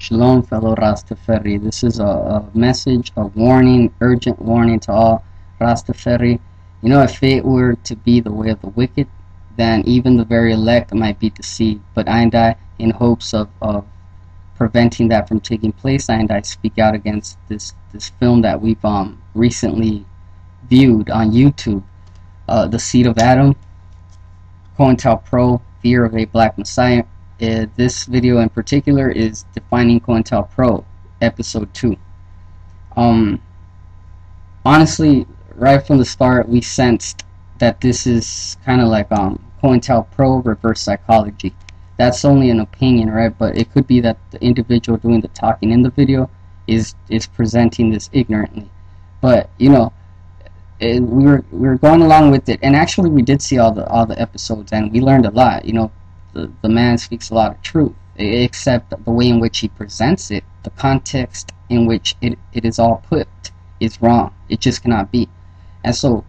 Shalom, fellow Rastafari. This is a message, a warning, urgent warning to all Rastafari. You know, if it were to be the way of the wicked, then even the very elect might be deceived. But I, in hopes of preventing that from taking place, I speak out against this film that we've recently viewed on YouTube, The Seed of Adam, Cointelpro, Fear of a Black Messiah. This video in particular is defining Cointelpro, episode 2. Honestly, right from the start, we sensed that this is kind of like Cointelpro reverse psychology. That's only an opinion, right? But it could be that the individual doing the talking in the video is presenting this ignorantly. But you know, we were going along with it, and actually we did see all the episodes, and we learned a lot. You know, the man speaks a lot of truth, except the way in which he presents it, the context in which it is all put is wrong. It just cannot be. And so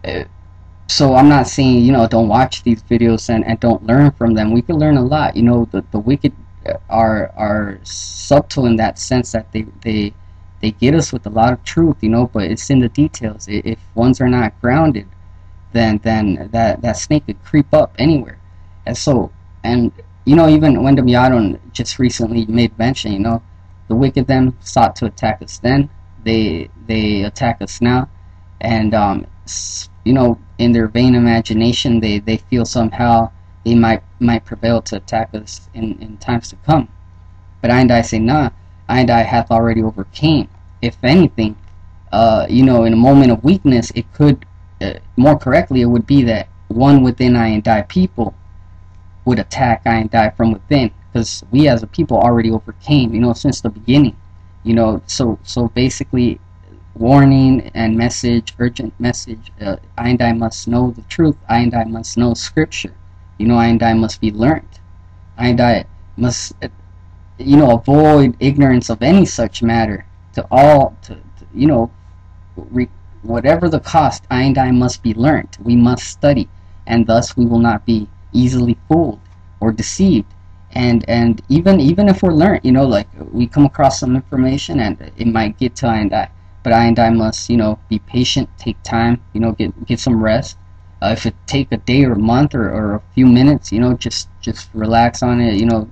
I'm not saying, you know, don't watch these videos and don't learn from them. We can learn a lot. You know, the wicked are subtle in that sense that they get us with a lot of truth, you know, but it's in the details. If ones are not grounded, then that snake could creep up anywhere. And so, and you know, even when the Miadon just recently made mention, you know, the wicked then sought to attack us then, they attack us now, and you know, in their vain imagination, they feel somehow they might prevail to attack us in times to come. But I say, nah, I hath already overcame. If anything, you know, in a moment of weakness, it could, more correctly, it would be that one within I people would attack I from within, because we as a people already overcame, you know, since the beginning. You know, so basically, warning and message, urgent message, I must know the truth. I must know scripture. You know, I must be learned. I must, you know, avoid ignorance of any such matter. To you know, whatever the cost, I must be learned. We must study, and thus we will not be easily fooled or deceived. And even if we're learned, you know, like we come across some information and it might get to but I must, you know, be patient, take time, you know, get some rest. If it take a day or a month or a few minutes, you know, just relax on it, you know,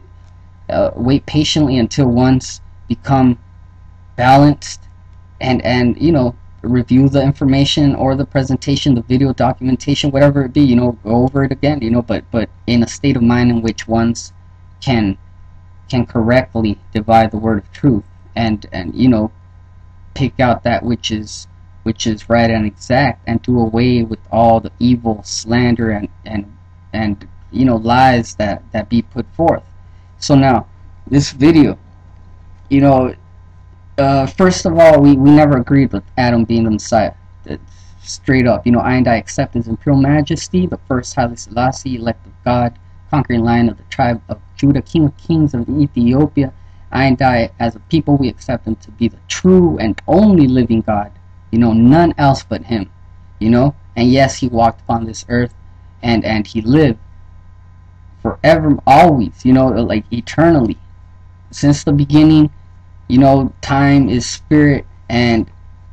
wait patiently until one's become balanced, and you know, review the information or the presentation, the video documentation, whatever it be, you know, go over it again, you know, but in a state of mind in which one's can correctly divide the word of truth, and you know, pick out that which is right and exact, and do away with all the evil, slander, and you know, lies that be put forth. So now this video, you know, first of all, we never agreed with Adam being the Messiah. Straight up, you know, I accept his imperial majesty, the first Haile Selassie, elect of God, conquering lion of the tribe of Judah, king of kings of Ethiopia. I as a people, we accept him to be the true and only living God, you know, none else but him, you know. And yes, he walked upon this earth, and he lived forever, always, you know, like eternally, since the beginning. You know, time is spirit, and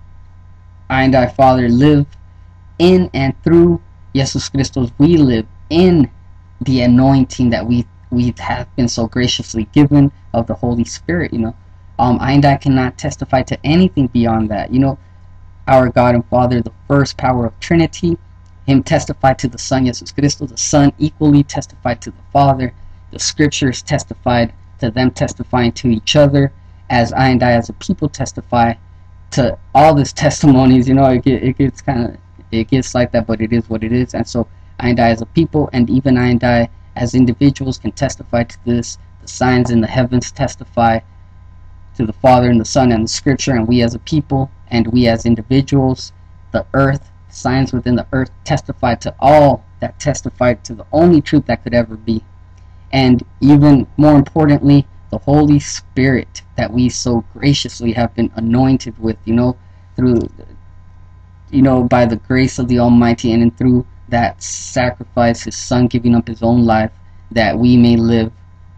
I, Father, live in and through Jesus Christos. We live in the anointing that we have been so graciously given of the Holy Spirit. You know, I cannot testify to anything beyond that. You know, our God and Father, the first power of Trinity, him testified to the Son, Jesus Christos. The Son equally testified to the Father. The Scriptures testified to them, testifying to each other, as I as a people testify to all these testimonies. You know, it gets like that, but it is what it is. And so I as a people, and even I as individuals, can testify to this. The signs in the heavens testify to the Father and the Son and the Scripture, and we as a people and we as individuals, the earth, signs within the earth testify to all that testified to the only truth that could ever be. And even more importantly, the Holy Spirit that we so graciously have been anointed with, you know, through, you know, by the grace of the Almighty, and through that sacrifice, his Son giving up his own life, that we may live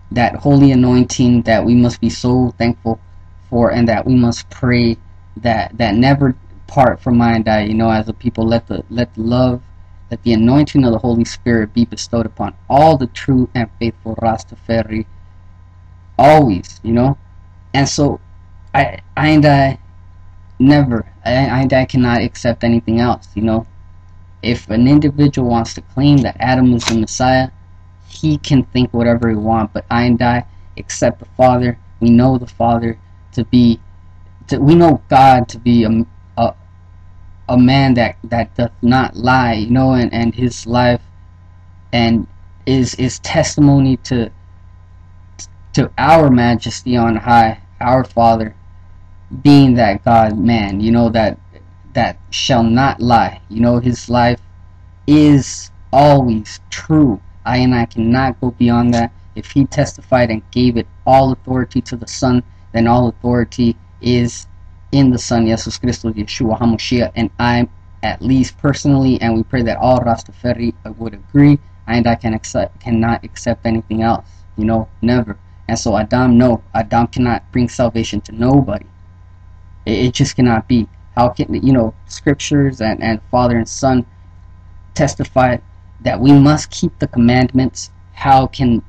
that holy anointing that we must be so thankful for, and that we must pray that never part from I and I. You know, as a people, let the love, let the anointing of the Holy Spirit be bestowed upon all the true and faithful Rastafari always. You know, and so I and I never, I and I cannot accept anything else. You know, if an individual wants to claim that Adam is the Messiah, he can think whatever he wants, but I and I accept the Father. We know the Father to be, we know God to be a man that doth not lie, you know, and his life and is testimony to our majesty on high, our Father, being that God man, you know, that shall not lie. You know, his life is always true. I and I cannot go beyond that. If he testified and gave it all authority to the Son, then all authority is in the Son, Jesus Christus, Yeshua HaMashiach. And I, at least personally, and we pray that all Rastafari would agree, I and I cannot accept anything else. You know, never. And so Adam cannot bring salvation to nobody. It just cannot be. How can, you know, scriptures and Father and Son testify that we must keep the commandments. How can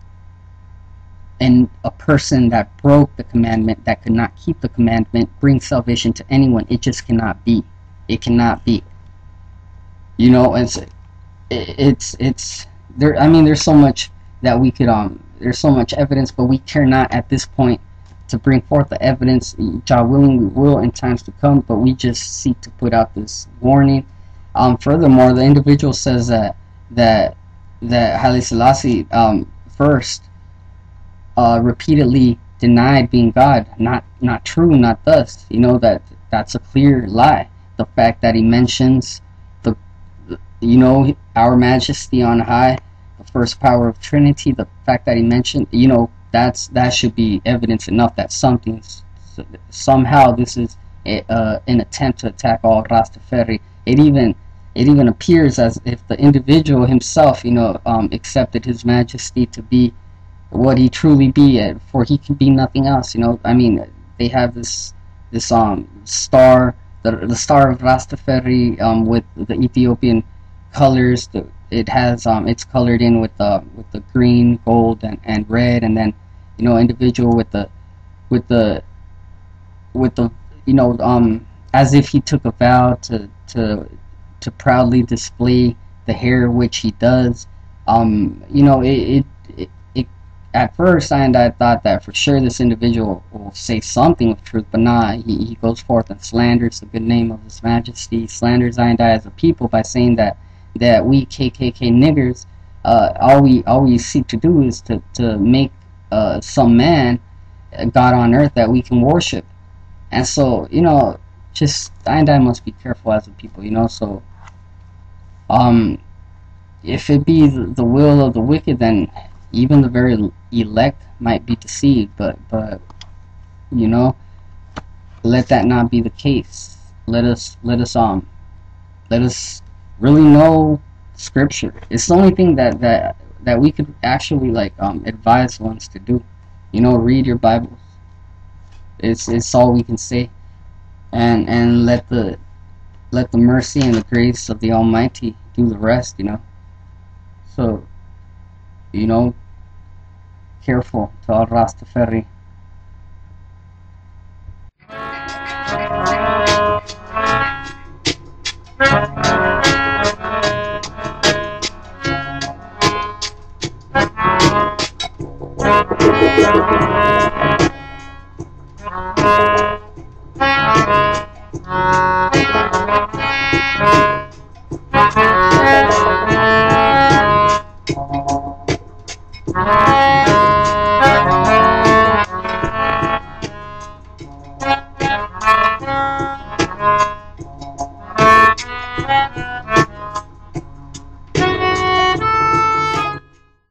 a person that broke the commandment, that could not keep the commandment, bring salvation to anyone? It just cannot be. It cannot be. You know, it's there. I mean, there's so much that we could there's so much evidence, but we care not at this point to bring forth the evidence. God willing, we will in times to come, but we just seek to put out this warning. Furthermore, the individual says that Haile Selassie first repeatedly denied being God. Not true, not thus. You know, that's a clear lie. The fact that he mentions you know, our majesty on high, the first power of Trinity, the fact that he mentioned, you know, that should be evidence enough that somehow this is an attempt to attack all Rastafari. It even appears as if the individual himself, you know, accepted his majesty to be what he truly be, for he can be nothing else. You know, I mean, they have this star, the star of Rastafari, with the Ethiopian colors. It has it's colored in with the green, gold, and red, and then, you know, individual with the you know, as if he took a vow to proudly display the hair which he does. You know, it at first I thought that for sure this individual will say something of truth, but nah, he goes forth and slanders the good name of His Majesty, slanders I as a people by saying that we KKK niggers, all we seek to do is to make some man God on earth that we can worship. And so, you know, just I must be careful as a people, you know. So if it be the will of the wicked, then even the very elect might be deceived, but you know, let that not be the case. Let us really know Scripture. It's the only thing that we could actually advise ones to do. You know, read your Bibles. It's all we can say, and let the mercy and the grace of the Almighty do the rest. You know. So, you know, careful to all Rastafari.